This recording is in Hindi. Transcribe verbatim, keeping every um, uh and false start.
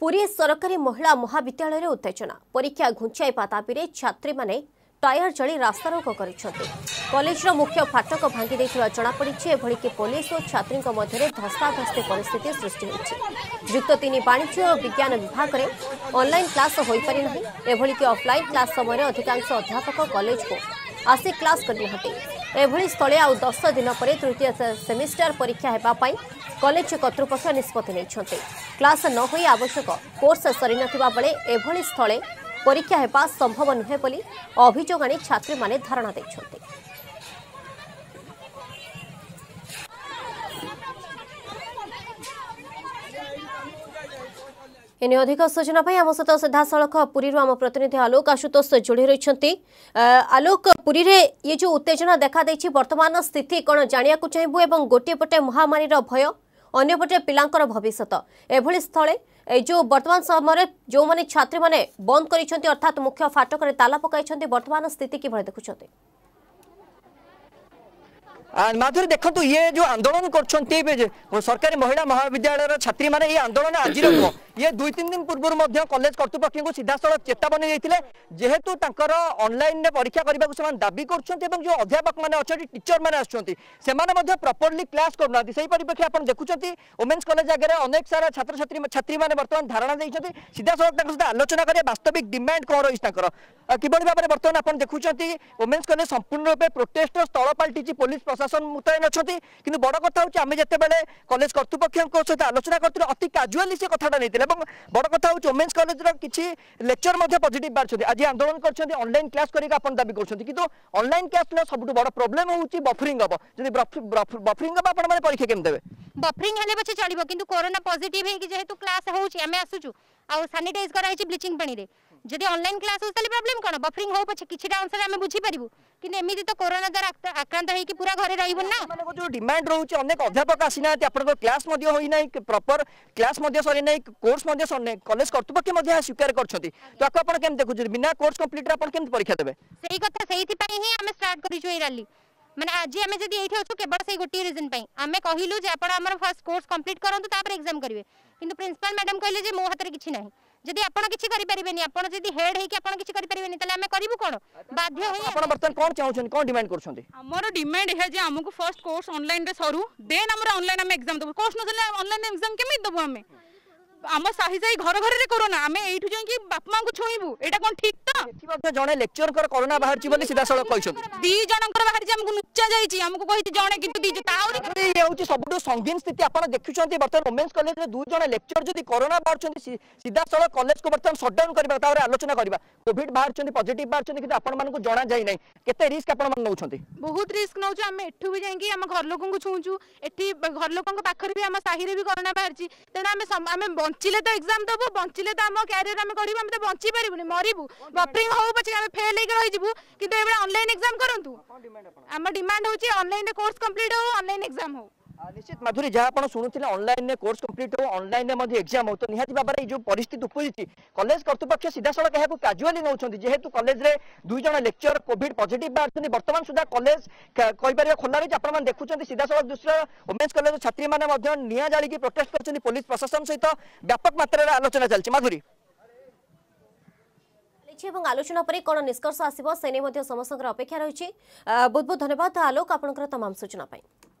पुरी सरकारी महिला महाविद्यालय उत्तेजना परीक्षा घुंचाई पातापी छात्री माने टायर जली रास्ता रोक कर कॉलेज मुख्य फाटक भांगी जमापड़ी कि पुलिस और छात्री मध्य धस्ताधस्ती परिस्थिति सृष्टि होती। युक्त तीन वाणिज्य और विज्ञान विभाग में ऑनलाइन क्लास हो पारि नहीं एभली कि ऑफलाइन क्लास समय अधिकांश अध्यापक कॉलेज को आसी क्लास करते स्थले आउ दस दिन पर तृतीय सेमिस्टर परीक्षा होगापाई कॉलेज कर्तृपक्ष निष्पत्ति नहीं क्लास न हो आवश्यक कोर्स सरी नथिबा बेले एभली स्थले परीक्षा हेबा संभव नुहे बोली अभियोग आनी छात्री माने धारणा दैछन्ते। एने अधिक सूचना आम सहित सीधासख पुरी आम प्रतिनिधि आलोक आशुतोष जोड़ी रही। आलोक पुरी रे ये जो उत्तेजना देखा देछि वर्तमान स्थिति कौन जानिया चाहबू एवं गोटे पटे महामारी भय अन्यपटे पिलांकर भविष्यत एभली स्थले जो वर्तमान समय जो माने छात्री माने बंद करिसेंती अर्थात मुख्य फाटक रे ताला पकाइसेंती वर्तमान स्थिति किभଳି देखुछन्ते? माधुरी देखो ये जो आंदोलन कर सरकारी महिला महाविद्यालय छात्री माने ये आंदोलन आज ये दुई तीन दिन पूर्व कॉलेज कर्तृपक्ष को सीधा सड़क चेतावनी देते जेहेतु ऑनलाइन परीक्षा करने को दाबी कर जो अध्यापक मैंने अच्छा टीचर मैंने आसने प्रॉपर्ली क्लास करना से परिप्रेक्षी आप देखुं वोमेन्स कॉलेज आगे अनेक सारा छात्र छात्री छात्री मैंने बर्तमान धारणा देते सीधा सड़क सहित आलोचना करें वास्तविक डिमांड कौन रही किभली भाव में बर्तमान आप देखुं वोमेन्स कॉलेज संपूर्ण रूपे प्रोटेस्ट स्थल पलटि पुलिस प्रशासन मुतयन अच्छा कि बड़ कथा हूँ जिते कॉलेज कर्तृपक्ष सहित आलोचना करते अति काजुआली से कथा नहीं बड़ कथा हूँ वोमेन्स कॉलेज किसी लेक्चर पॉजिटिव बाहर आज आंदोलन कर ऑनलाइन क्लास करके दाबी कर ऑनलाइन क्लास सब बड़ प्रोब्लेम होची बफरिंग हम जब बफरिंग हम आप परीक्षा केम देवे बफरिंग हेले पछे चलिबो किंतु कोरोना पॉजिटिव है कि जेहेतु क्लास होउची हमें आसुचु आ सैनिटाइज कराइची ब्लीचिंग पानी रे जदि ऑनलाइन क्लास होस तले प्रॉब्लम कोन बफरिंग हो पछे किछिटा आंसर हमें बुझी परिबो कि एमिति तो कोरोना द्वारा आक्रांत है कि पूरा घरे रहिबो ना माने जो डिमांड रहउची अनेक अध्यापक आसीना आपन क्लास मध्ये होई नै प्रॉपर क्लास मध्ये सरी नै कोर्स मध्ये सरी कॉलेज कर्तृपक्ष मध्ये स्वीकार करछथि तो आपन अपन केम देखु बिना कोर्स कंप्लीट रे अपन केम परीक्षा देबे सेही कथा सेही पई ही हमें स्टार्ट करिछु ए रैली माने आज आमे जदि एठी अछु केवल से गोटी रीजन पई आमे कहिलु जे आपण हमर फर्स्ट कोर्स कंप्लीट करंतु तापर एग्जाम करिवे किंतु प्रिंसिपल मैडम कहले जे मो हाथ रे किछि नाही जदि आपण किछि करि परिबेनी आपण जदि हेड हे कि आपण किछि करि परिबेनी तले आमे करिवु कोन बाध्य होई आपण बर्तन कोन चाहउछन कोन डिमांड करछन्ती हमर डिमांड है जे हमकु फर्स्ट कोर्स ऑनलाइन रे सरू देन हमर ऑनलाइन हम एग्जाम देबो कोर्स न चले ऑनलाइन एग्जाम केमि देबो हमें आम साही साही घर घर रे कोरोना आमे एठु जाई कि बाप मां को छोइबु एटा कोन ठीक त एथि जने लेक्चर कर कोरोना बाहर छि बोली सीधा सड़क कहिसो दी जनकर बाहर जे हमकु नुच्चा जाई छि हमकु कहि जने किंतु दी ताउरी ये होछि सबटु संगीन स्थिति आपण देखुछन्ती बर्तन वोमेन्स कॉलेज रे दु जने लेक्चर जदी कोरोना बाहर छन्ती सीधा सड़क कॉलेज को बर्तन शटडाउन करबा तारे आलोचना करबा कोविड बाहर छन्ती पॉजिटिव बाहर छन्ती कि आपण मानकु जणा जाई नै केते रिस्क आपण मान नउछन्ती बहुत रिस्क नउछु आमे एठु भी जाई कि हम घर लोकन को छुंचु एठी घर लोकन को पाखरे भी हम साही रे भी कोरोना बाहर छि तेना आमे आमे बंचिले तो एग्जाम दबो बंचिले तो हम कैरियर आमे करिबा हम तो बंची परिबुनी मरिबु बफरिंग हो पछे आमे फेल हे रहि जिबु किंतु एबे ऑनलाइन एग्जाम करंतु हम डिमांड होची ऑनलाइन रे कोर्स कंप्लीट हो ऑनलाइन एग्जाम हो निश्चित माधुरी जहाँ आप शुणुले ऑनलाइन में कोर्स कंप्लीट हो ऑनलाइन में एग्जाम हो तो निहाती भाव में जो परिस्थिति उपजी कॉलेज कर्तृपक्ष सीधा सड़क यहाँ काजुआली नौ जेहेतु कॉलेज रे दुई जन लेक्चर कोविड पॉजिटिव बाहर बर्तमान सुधा कॉलेज कहीपर खोला रही आप देखुं सीधा सड़क दूसरा वोमेन्स कॉलेज छात्री मैंने निआ जाली प्रोटेस्ट कर पुलिस प्रशासन सहित व्यापक मात्रा आलोचना चलती माधुरी आलोचना पर कौन निष्कर्ष आसो से समस्त अपेक्षा रही बहुत बहुत धन्यवाद आलोक आपंकर तमाम सूचना।